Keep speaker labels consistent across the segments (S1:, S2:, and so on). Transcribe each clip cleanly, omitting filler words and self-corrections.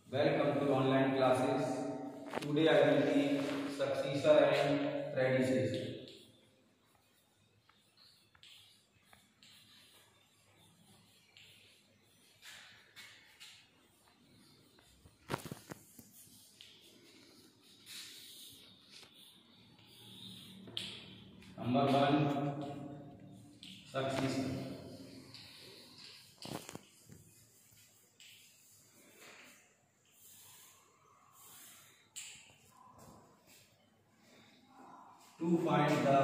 S1: Welcome to online classes. Today I will teach successor and predecessor. Number 1, successor. To find the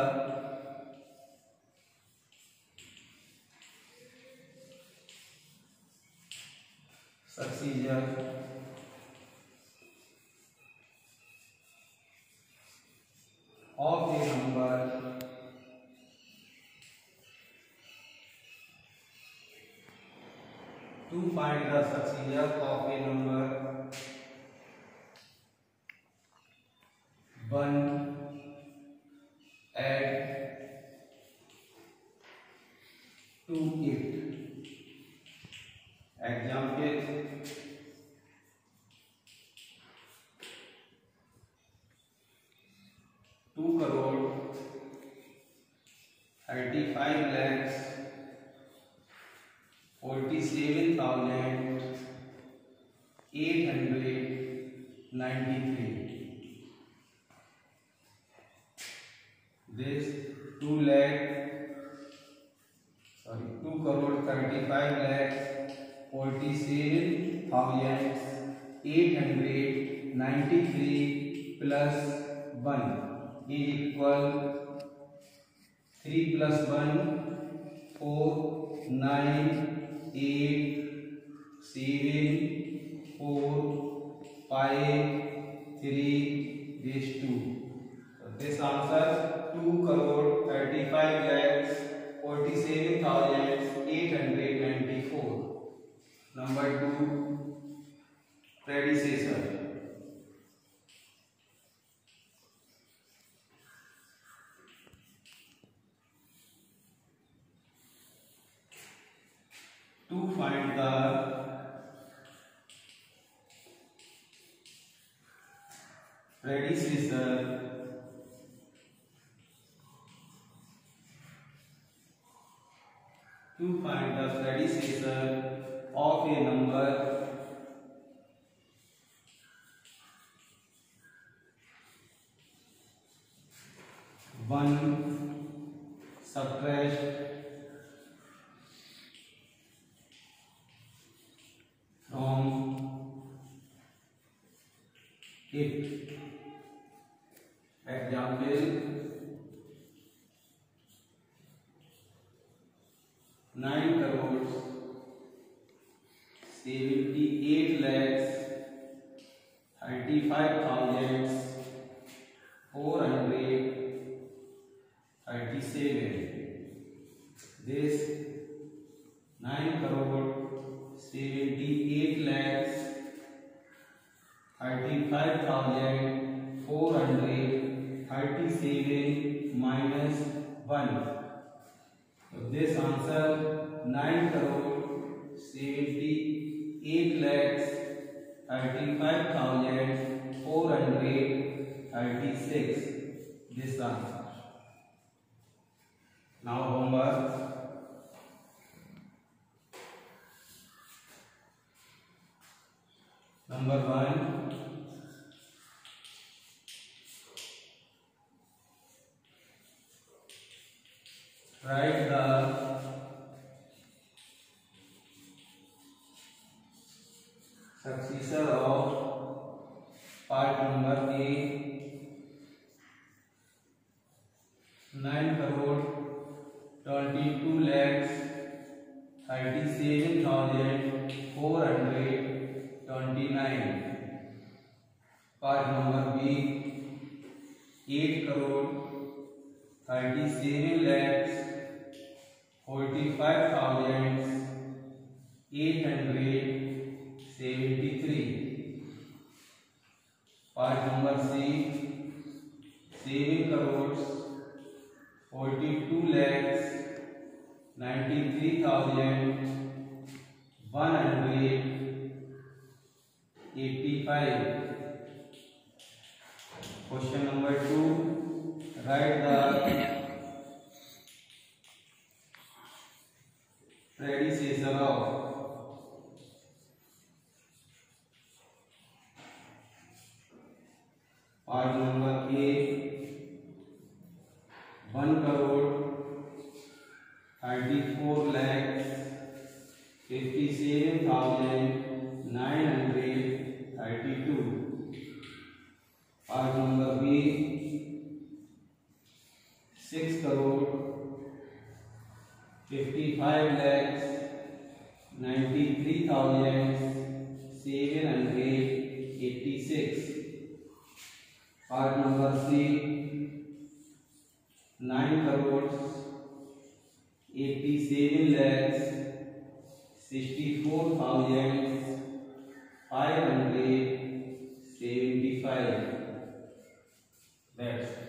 S1: successor of a number to find the successor of a number 1 add to it. Example: 2 crore 35 lakhs 47,893. This 2 crore 35 lakhs 47,893 plus 1 is equal 3 plus 1 4 9 8 7 4 5 3 this 2. So this answer 2 crore 35 lakhs 47,894. Number 2, predecessor. To find the predecessor of a number 1 subtract from it. Example: 9 crores 78 lakhs 35,437. This 9 crore 78 lakhs 35,437 minus 1. So this answer 9 crore 78 lakhs 35,436. This answer. Now homework. Number 1, write the successor of part number A. 9 crore 22 lakhs 37,429. Part number B. 8 crore 37 lakhs 45,873. Part number C. 7 crores 42 lakhs 93,180. 85. Question number 2. Write the predecessor of part number A 1,34,57,932. Part number B 6,55,93,786. Part number C 9,87,64,575. That's